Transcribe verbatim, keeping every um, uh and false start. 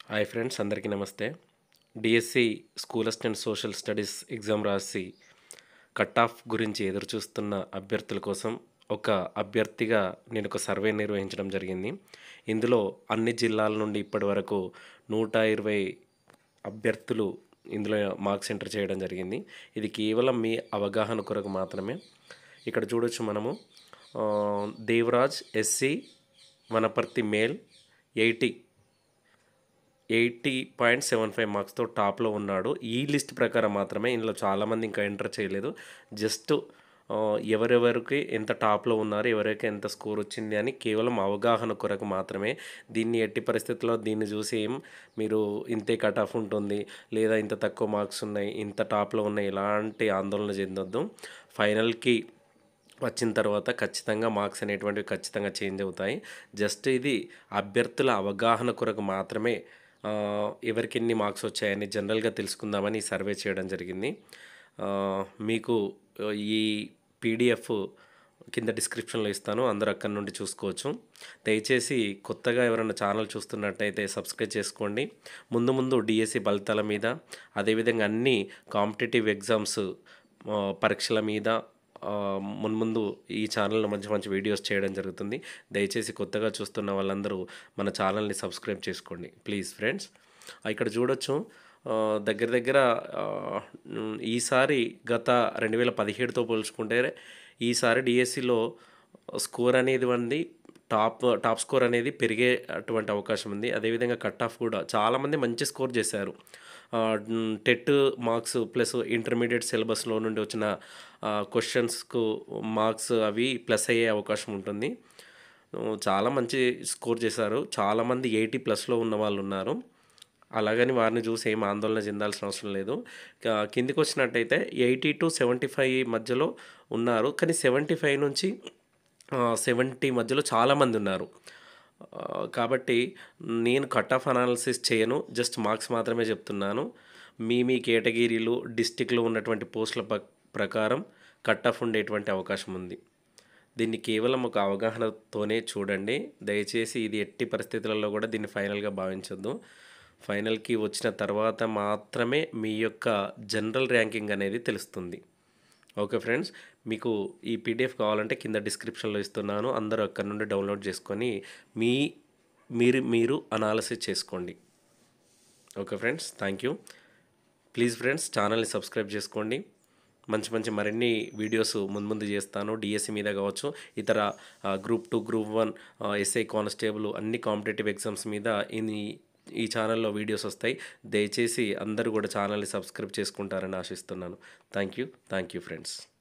Hi friends, అందరికీ నమస్తే. DSC school assistant social studies exam రాసి కట్ ఆఫ్ గురించి ఎదురు చూస్తున్న అభ్యర్థుల కోసం ఒక అభ్యర్థిగా నేను ఒక సర్వే నిర్వహించడం జరిగింది. ఇందులో అన్ని జిల్లాల నుండి ఇప్పటి వరకు నూట ఇరవై అభ్యర్థులు ఇందులో మార్క్స్ ఎంటర్ చేయడం జరిగింది. ఇది కేవలం మీ అవగాహన కొరకు మాత్రమే. ఇక్కడ చూడొచ్చు మనము ఆ, Devaraj SC Wanaparthy male eighty eighty point seven five మార్క్స్తో టాప్లో ఉన్నాడు. ఈ లిస్ట్ ప్రకారం మాత్రమే, ఇందులో చాలామంది ఇంకా ఎంటర్ చేయలేదు. జస్ట్ ఆ, ఎవరెవరికి ఎంత టాప్లో ఉన్నారు, ఎవరికి ఎంత స్కోర్ వచ్చింది అని కేవలం అవగాహన కొరకు మాత్రమే. దీన్ని ఎట్టి పరిస్థితుల్లో దీన్ని చూసి ఏం మీరు ఇంతే కట్ ఆఫ్ ఉంటుంది, లేదా ఇంత తక్కువ మార్క్స్ ఉన్నాయి, ఇంత టాప్లో ఉన్నాయి, ఎలాంటి ఆందోళన చెందొద్దు. ఫైనల్కి వచ్చిన తర్వాత ఖచ్చితంగా మార్క్స్ అనేటువంటివి ఖచ్చితంగా చేంజ్ అవుతాయి. జస్ట్ ఇది అభ్యర్థుల అవగాహన కొరకు మాత్రమే. ఆ, ఎవరికి ఎన్ని మార్క్స్ వచ్చాయని జనరల్గా తెలుసుకుందామని ఈ సర్వే చేయడం జరిగింది. ఆ, మీకు ఆ, ఈ పీడిఎఫ్ కింద డిస్క్రిప్షన్లో ఇస్తాను, అందరూ అక్కడి నుండి చూసుకోవచ్చు. దయచేసి కొత్తగా ఎవరైనా ఛానల్ చూస్తున్నట్టయితే సబ్స్క్రైబ్ చేసుకోండి. ముందు ముందు డిఎస్సి ఫలితాల మీద, అదేవిధంగా అన్ని కాంపిటేటివ్ ఎగ్జామ్స్ ఆ, పరీక్షల మీద ఆ, మున్ముందు ఈ ఛానల్లో మంచి మంచి వీడియోస్ చేయడం జరుగుతుంది. దయచేసి కొత్తగా చూస్తున్న వాళ్ళందరూ మన ఛానల్ని సబ్స్క్రైబ్ చేసుకోండి ప్లీజ్ ఫ్రెండ్స్. ఆ, ఇక్కడ చూడొచ్చు. ఆ, దగ్గర దగ్గర ఆ, ఉమ్, ఈసారి గత రెండు వేల పదిహేడుతో పోల్చుకుంటే ఈసారి డిఎస్సిలో స్కోర్ అనేది ఉంది, టాప్ టాప్ స్కోర్ అనేది పెరిగే అటువంటి అవకాశం ఉంది. అదేవిధంగా కట్ ఆఫ్ కూడా చాలామంది మంచి స్కోర్ చేశారు. టెట్ మార్క్స్ ప్లస్ ఇంటర్మీడియట్ సిలబస్లో నుండి వచ్చిన క్వశ్చన్స్కు మార్క్స్ అవి ప్లస్ అయ్యే అవకాశం ఉంటుంది. ఆ, చాలా మంచి స్కోర్ చేశారు. చాలామంది ఎయిటీ ప్లస్లో ఉన్న వాళ్ళు ఉన్నారు. అలాగని వారిని చూసి ఏం ఆందోళన చెందాల్సిన అవసరం లేదు. క- కిందికి వచ్చినట్టయితే ఎయిటీ టు సెవెంటీ ఫైవ్ మధ్యలో ఉన్నారు, కానీ సెవెంటీ ఫైవ్ నుంచి సెవెంటీ మధ్యలో చాలామంది ఉన్నారు. ఆ, కాబట్టి నేను కట్ ఆఫ్ అనాలిసిస్ చేయను, జస్ట్ మార్క్స్ మాత్రమే చెప్తున్నాను. మీ మీ కేటగిరీలు డిస్టిక్లో ఉన్నటువంటి పోస్టుల ప- ప్రకారం కట్ ఆఫ్ ఉండేటువంటి అవకాశం ఉంది. దీన్ని కేవలం ఒక అవగాహనతోనే చూడండి దయచేసి. ఇది ఎట్టి పరిస్థితులలో కూడా దీన్ని ఫైనల్గా భావించొద్దు. ఫైనల్కి వచ్చిన తర్వాత మాత్రమే మీ యొక్క జనరల్ ర్యాంకింగ్ అనేది తెలుస్తుంది. ఓకే ఫ్రెండ్స్, మీకు ఈ పీడిఎఫ్ కావాలంటే కింద డిస్క్రిప్షన్లో ఇస్తున్నాను, అందరూ అక్కడ నుండి డౌన్లోడ్ చేసుకొని మీ మీరు మీరు అనాలసిస్ చేసుకోండి. Okay friends, thank you. Please friends, ఛానల్ని సబ్స్క్రైబ్ చేసుకోండి. మంచి మంచి మరిన్ని వీడియోస్ ముందు ముందు చేస్తాను. డిఎస్సి మీద కావచ్చు, ఇతర ఆ, group two group one SI constable అన్ని కాంపిటేటివ్ ఎగ్జామ్స్ మీద ఈ ఈ ఛానల్లో వీడియోస్ వస్తాయి. దయచేసి అందరూ కూడా ఛానల్ని సబ్స్క్రైబ్ చేసుకుంటారని ఆశిస్తున్నాను. Thank you thank you friends.